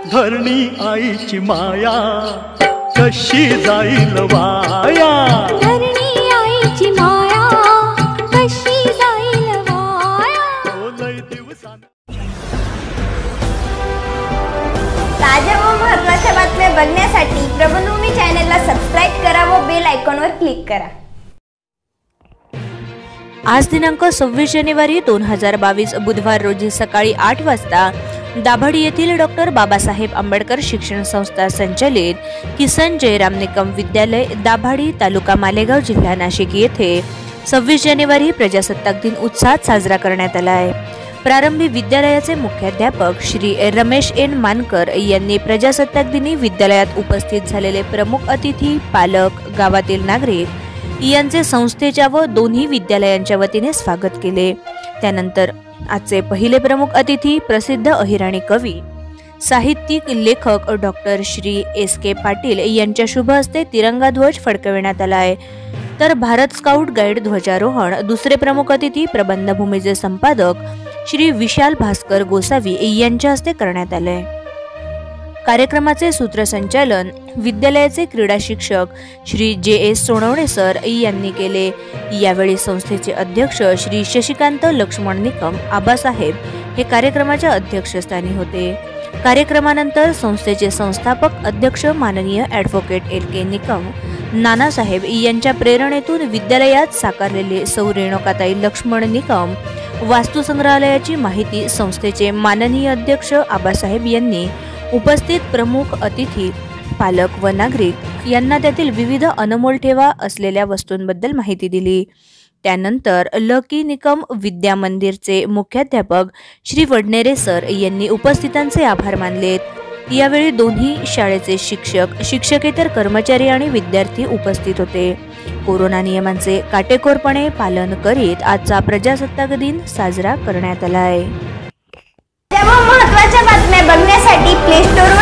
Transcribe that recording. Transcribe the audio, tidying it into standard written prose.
धरणी आईची माया कशी जाईल वाया, धरणी आईची माया कशी जाईल वाया। लय दिवसांनी ताज्या व महत्त्वाच्या बातम्या बघण्यासाठी प्रबंधभूमी चॅनलला सबस्क्राइब करा व बेल आयकॉनवर क्लिक करा। आज दिनांक 26 जानेवारी 2022 बुधवार रोजी सकाळी 8 वाजता दाभाडी येथील डॉक्टर बाबासाहेब आंबेडकर शिक्षण संस्था संचालित किसन जयराम निकम विद्यालय दाभाडी तालुका मालेगाव जिल्हा नाशिक येथे 26 जानेवारी प्रजासत्ताक दिन उत्साहात साजरा करण्यात आला आहे। प्रारंभी विद्यालयाचे मुख्याध्यापक श्री रमेश एन मानकर यांनी प्रजासत्ताक दिनी विद्यालयात उपस्थित झालेले प्रमुख अतिथी, पालक, गावातील नागरिक यांचे संस्थेच्या व दोन्ही विद्यालयांच्या वतीने स्वागत केले। त्यानंतर आजचे पहिले प्रमुख अतिथी प्रसिद्ध अहिराणी कवी, साहित्यिक, लेखक डॉक्टर श्री एस.के. पाटील यांच्या शुभ हस्ते तिरंगा ध्वज फडकविण्यात आला आहे। तर भारत स्काउट गाईड ध्वजारोहण दुसरे प्रमुख अतिथी प्रबंधभूमीचे संपादक श्री विशाल भास्कर गोसावी यांच्या हस्ते करण्यात आले। कार्यक्रमाचे सूत्रसंचालन विद्यालयाचे क्रीडा शिक्षक श्री जे.एस. सोनवणे सर यांनी केले। यावेळी संस्थेचे अध्यक्ष श्री शशिकांत लक्ष्मण निकम आबासाहेब हे कार्यक्रमाच्या अध्यक्षस्थानी होते। कार्यक्रमानंतर संस्थेचे संस्थापक अध्यक्ष माननीय ॲडव्होकेट एल.के. निकम नानासाहेब यांच्या प्रेरणेतून विद्यालयात साकारलेले सौ रेणुकाताई लक्ष्मण निकम वास्तुसंग्रहालयाची माहिती संस्थेचे माननीय अध्यक्ष आबासाहेब यांनी उपस्थित प्रमुख अतिथी, पालक व नागरिक यांना त्यातील विविध अनमोल ठेवा असलेल्या वस्तूंबद्दल माहिती दिली। त्यानंतर लकी निकम विद्या मंदिरचे मुख्याध्यापक श्री वडनेरे सर यांनी उपस्थितांचे आभार मानलेत। यावेळी दोन्ही शाळेचे शिक्षक, शिक्षकेतर कर्मचारी आणि विद्यार्थी उपस्थित होते। कोरोना नियमांचे काटेकोरपणे पालन करीत आजचा प्रजासत्ताक दिन साजरा करण्यात आला आहे। महत्त्वाच्या बातम्या बघण्यासाठी प्ले स्टोर